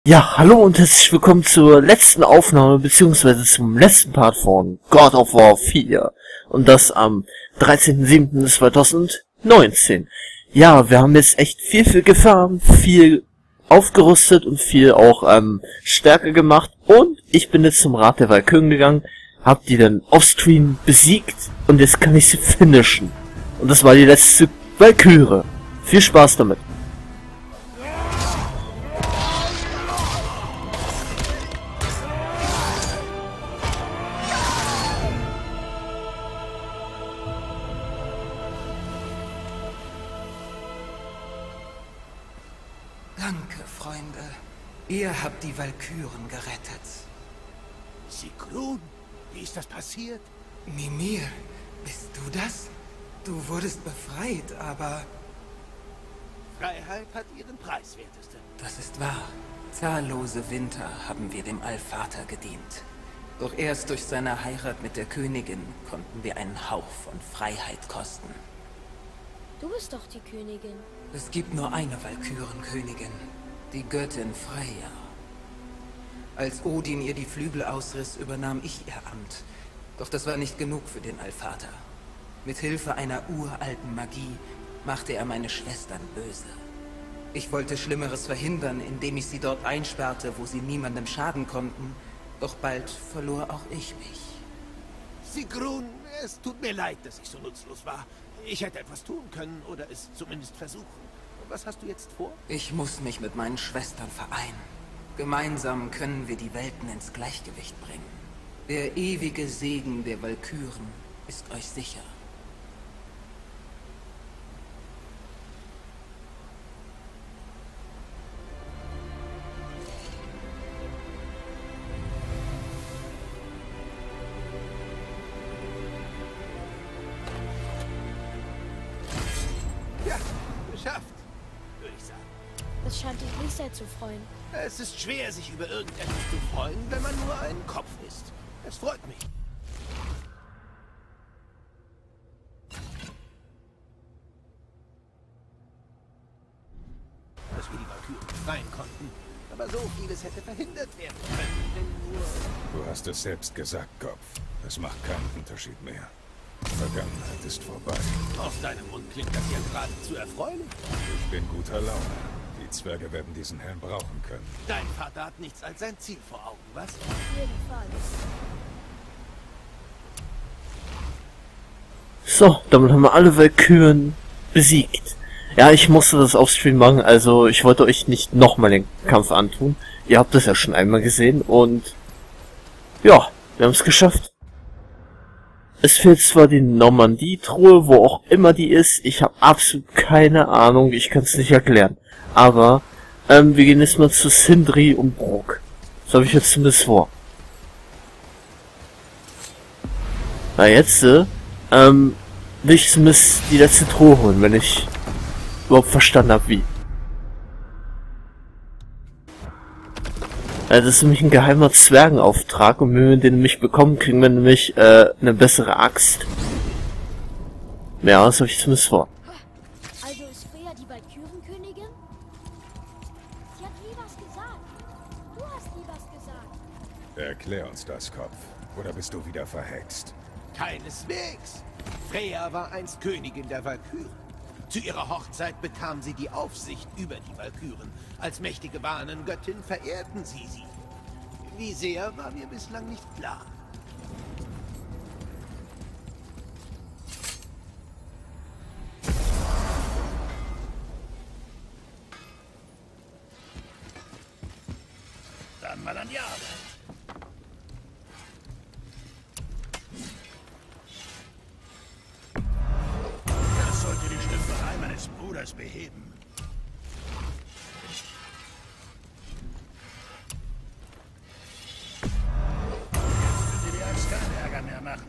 Ja, hallo und herzlich willkommen zur letzten Aufnahme beziehungsweise zum letzten Part von God of War 4 und das am 13.07.2019. Ja, wir haben jetzt echt viel gefahren, viel aufgerüstet und viel auch stärker gemacht und ich bin jetzt zum Rat der Walküren gegangen, hab die dann offscreen besiegt und jetzt kann ich sie finishen. Und das war die letzte Walküre. Viel Spaß damit. Danke, Freunde. Ihr habt die Walküren gerettet. Sigrun, wie ist das passiert? Mimir, bist du das? Du wurdest befreit, aber... Freiheit hat ihren Preis, Werteste. Das ist wahr. Zahllose Winter haben wir dem Allvater gedient. Doch erst durch seine Heirat mit der Königin konnten wir einen Hauch von Freiheit kosten. Du bist doch die Königin. Es gibt nur eine Walkürenkönigin, die Göttin Freya. Als Odin ihr die Flügel ausriss, übernahm ich ihr Amt. Doch das war nicht genug für den Allvater. Mit Hilfe einer uralten Magie machte er meine Schwestern böse. Ich wollte Schlimmeres verhindern, indem ich sie dort einsperrte, wo sie niemandem schaden konnten. Doch bald verlor auch ich mich. Sigrun, es tut mir leid, dass ich so nutzlos war. Ich hätte etwas tun können oder es zumindest versuchen. Was hast du jetzt vor? Ich muss mich mit meinen Schwestern vereinen. Gemeinsam können wir die Welten ins Gleichgewicht bringen. Der ewige Segen der Walküren ist euch sicher. Ja, geschafft, würde ich sagen. Das scheint dich nicht sehr zu freuen. Es ist schwer, sich über irgendetwas zu freuen, wenn man nur ein Kopf ist. Es freut mich. Dass wir die Walküren befreien konnten. Aber so vieles hätte verhindert werden können, wenn nur... Du hast es selbst gesagt, Kopf. Es macht keinen Unterschied mehr. Vergangenheit ist vorbei. Aus deinem Mund klingt das ja geradezu erfreulich. Ich bin guter Laune. Die Zwerge werden diesen Helm brauchen können. Dein Vater hat nichts als sein Ziel vor Augen, was? Auf jeden Fall. So, damit haben wir alle Walküren besiegt. Ja, ich musste das offstream machen, also ich wollte euch nicht nochmal den Kampf antun. Ihr habt das ja schon einmal gesehen und ja, wir haben es geschafft. Es fehlt zwar die Normandie-Truhe, wo auch immer die ist, ich habe absolut keine Ahnung, ich kann es nicht erklären. Aber wir gehen jetzt mal zu Sindri und Brok. So habe ich jetzt zumindest vor. Na jetzt, will ich zumindest die letzte Truhe holen, wenn ich überhaupt verstanden habe, wie. Das ist nämlich ein geheimer Zwergenauftrag und wenn wir den nämlich bekommen, kriegen wir nämlich eine bessere Axt. Ja, das habe ich zumindest vor. Also ist Freya die Walkürenkönigin? Sie hat nie was gesagt. Du hast nie was gesagt. Erklär uns das, Kopf. Oder bist du wieder verhext? Keineswegs. Freya war einst Königin der Walküren. Zu ihrer Hochzeit bekam sie die Aufsicht über die Walküren. Als mächtige Bahnengöttin verehrten sie sie. Wie sehr, war mir bislang nicht klar. Dann mal an die Arbeit. Das sollte die Schnüffelei meines Bruders beheben. Jetzt wird dir die Axt keinen Ärger mehr machen.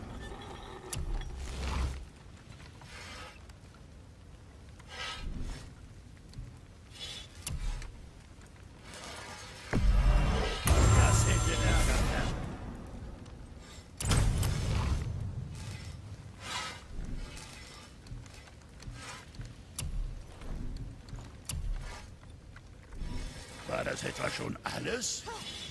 Das hält den Ärger fern. das etwa schon alles?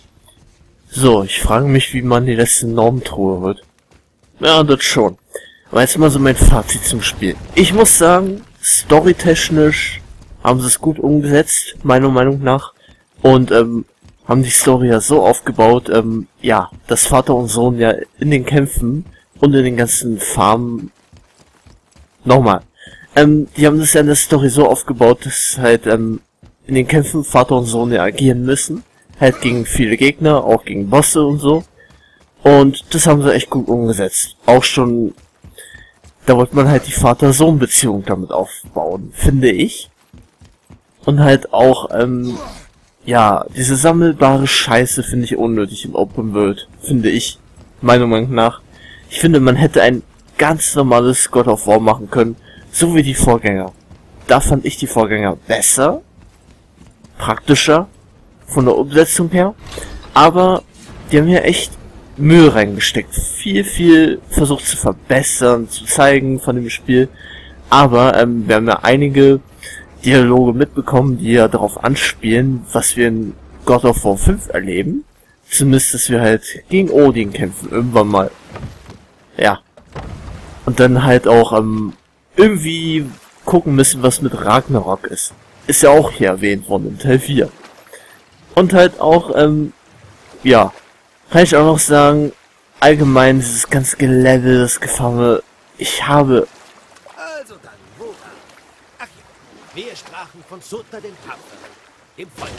So, ich frage mich, wie man die letzte Normtruhe wird. Ja, das schon. Aber jetzt mal so mein Fazit zum Spiel. Ich muss sagen, storytechnisch haben sie es gut umgesetzt, meiner Meinung nach. Und haben die Story ja so aufgebaut, ja, dass Vater und Sohn ja in den Kämpfen und in den ganzen Farmen... Nochmal. Die haben das ja in der Story so aufgebaut, dass halt in den Kämpfen Vater und Sohn ja agieren müssen. Halt gegen viele Gegner, auch gegen Bosse und so. Und das haben sie echt gut umgesetzt. Auch schon, da wollte man halt die Vater-Sohn-Beziehung damit aufbauen, finde ich. Und halt auch, ja, diese sammelbare Scheiße finde ich unnötig im Open World, finde ich, meiner Meinung nach. Ich finde, man hätte ein ganz normales God of War machen können, so wie die Vorgänger. Da fand ich die Vorgänger besser, praktischer, von der Umsetzung her, aber die haben ja echt Mühe reingesteckt, viel versucht zu verbessern, zu zeigen von dem Spiel, aber wir haben ja einige Dialoge mitbekommen, die ja darauf anspielen, was wir in God of War 5 erleben, zumindest, dass wir halt gegen Odin kämpfen, irgendwann mal, ja, und dann halt auch irgendwie gucken müssen, was mit Ragnarok ist ja auch hier erwähnt worden in Teil 4. Und halt auch, ja, kann ich auch noch sagen, allgemein dieses ganze Gelevel, das Gefangene, ich habe... Also dann, woran? Ach ja, wir sprachen von Surtr dem Tapferen, dem Feuer.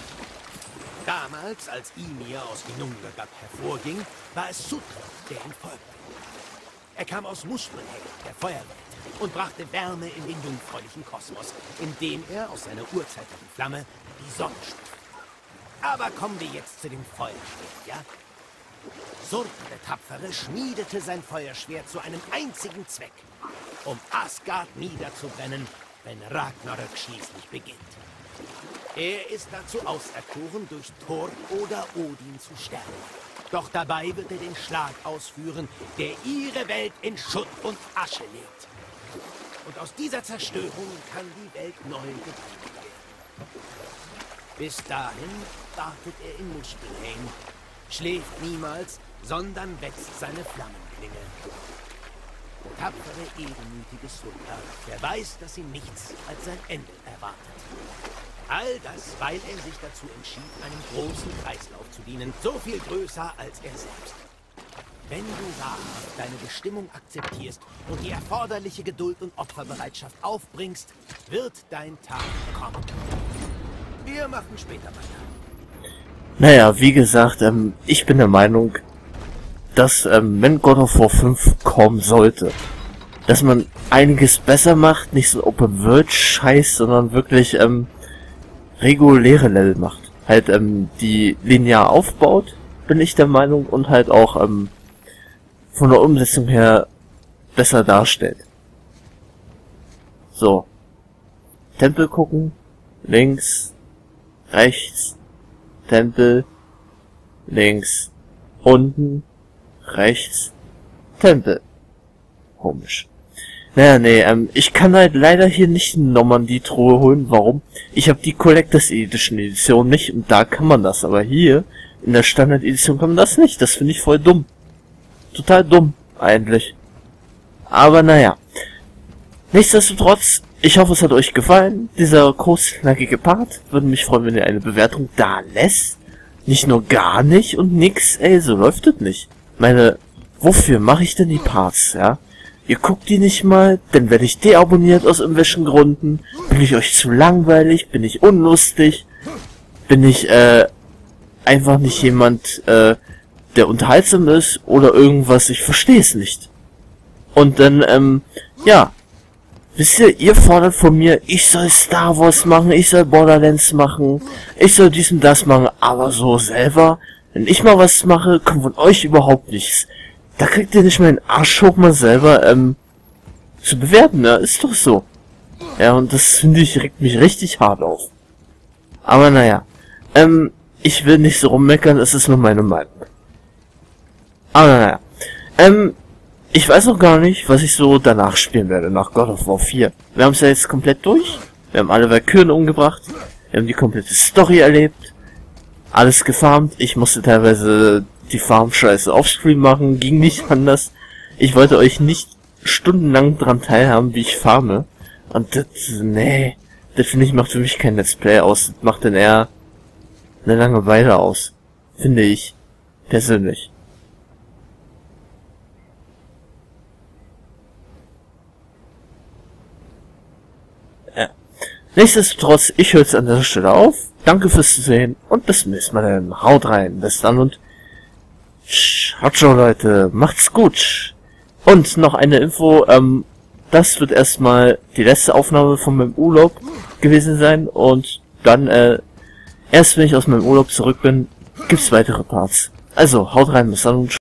Damals, als Ymir aus Ginnungagap hervorging, war es Surtr, der ihm folgte. Er kam aus Muspelheim, der Feuerwelt, und brachte Wärme in den jungfräulichen Kosmos, indem er aus seiner urzeitlichen Flamme die Sonne schuf. Aber kommen wir jetzt zu dem Feuerschwert, ja? Surtr, der Tapfere, schmiedete sein Feuerschwert zu einem einzigen Zweck, um Asgard niederzubrennen, wenn Ragnarök schließlich beginnt. Er ist dazu auserkoren, durch Thor oder Odin zu sterben. Doch dabei wird er den Schlag ausführen, der ihre Welt in Schutt und Asche legt. Und aus dieser Zerstörung kann die Welt neu geboren werden. Bis dahin wartet er in Muspelheim, schläft niemals, sondern wetzt seine Flammenklinge. Der tapfere, edelmütige Surtr, der weiß, dass ihn nichts als sein Ende erwartet. All das, weil er sich dazu entschied, einem großen Kreislauf zu dienen, so viel größer als er selbst. Wenn du wahrhaft deine Bestimmung akzeptierst und die erforderliche Geduld und Opferbereitschaft aufbringst, wird dein Tag kommen. Wir machen später weiter. Naja, wie gesagt, ich bin der Meinung, dass, wenn God of War 5 kommen sollte, dass man einiges besser macht, nicht so Open-World-Scheiß, sondern wirklich, reguläre Level macht. Halt, die linear aufbaut, bin ich der Meinung, und halt auch, von der Umsetzung her besser darstellt. So. Tempel gucken. Links. Rechts. Tempel. Links. Unten. Rechts. Tempel. Komisch. Naja, nee, ich kann halt leider hier nicht eine Normandie-Truhe holen. Warum? Ich habe die Collectors Edition Edition nicht und da kann man das. Aber hier, in der Standard Edition kann man das nicht. Das finde ich voll dumm. Total dumm, eigentlich. Aber naja. Nichtsdestotrotz, ich hoffe, es hat euch gefallen. Dieser kurzknackige Part. Würde mich freuen, wenn ihr eine Bewertung da lässt. Nicht nur gar nicht und nix. Ey, so läuft das nicht. Meine, wofür mache ich denn die Parts, ja? Ihr guckt die nicht mal, dann werde ich deabonniert aus irgendwelchen Gründen. Bin ich euch zu langweilig? Bin ich unlustig? Bin ich, einfach nicht jemand, der unterhaltsam ist oder irgendwas, ich verstehe es nicht. Und dann, ja, wisst ihr fordert von mir, ich soll Star Wars machen, ich soll Borderlands machen, ich soll dies und das machen, aber so selber, wenn ich mal was mache, kommt von euch überhaupt nichts. Da kriegt ihr nicht mal den Arsch hoch, mal selber, zu bewerten, ja, ist doch so. Ja, und das finde ich, regt mich richtig hart auf. Aber naja, ich will nicht so rummeckern, es ist nur meine Meinung. Aber naja, ich weiß noch gar nicht, was ich so danach spielen werde, nach God of War 4. Wir haben es ja jetzt komplett durch, wir haben alle Valkyren umgebracht, wir haben die komplette Story erlebt, alles gefarmt. Ich musste teilweise die Farm-Scheiße offscreen machen, ging nicht anders. Ich wollte euch nicht stundenlang dran teilhaben, wie ich farme. Und das, nee, das finde ich macht für mich kein Let's Play aus. Das macht dann eher eine Langeweile aus. Finde ich. Persönlich. Ja. Nichtsdestotrotz, ich höre jetzt an dieser Stelle auf. Danke fürs Sehen und bis zum nächsten Mal dann. Haut rein. Bis dann und ciao Leute. Macht's gut. Und noch eine Info, das wird erstmal die letzte Aufnahme von meinem Urlaub gewesen sein und dann, erst wenn ich aus meinem Urlaub zurück bin, gibt's weitere Parts. Also, haut rein, bis dann und